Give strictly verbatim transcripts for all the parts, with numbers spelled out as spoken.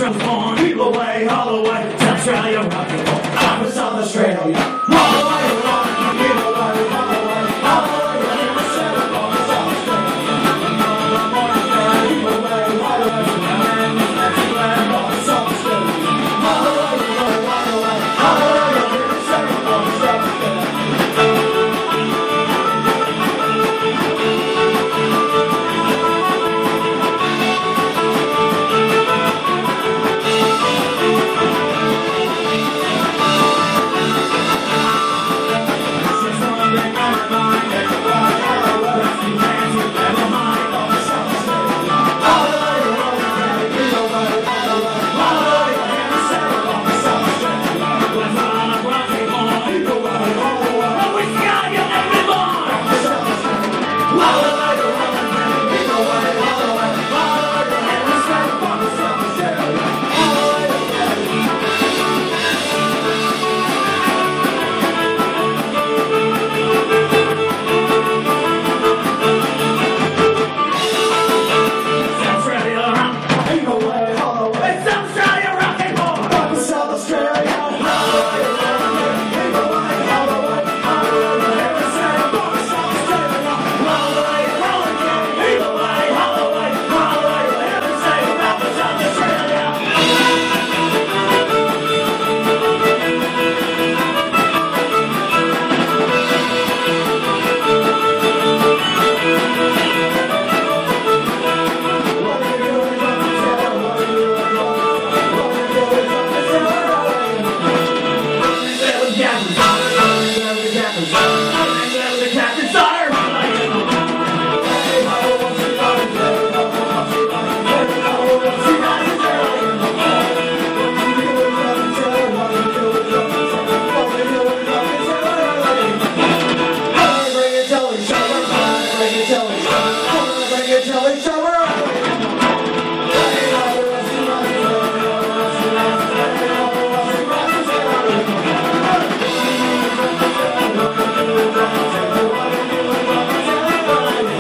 transform, keep away, all the way to Australia, rock and roll. I'm from South Australia, all the way along, keep away, all the way, all the way to Australia, all the South Australia. The morning sky, keep away, all the way to Australia, all the South Australia. All the way, all the way, all the way, all the way to Australia, all the South Australia.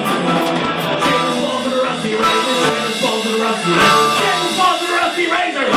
Razor!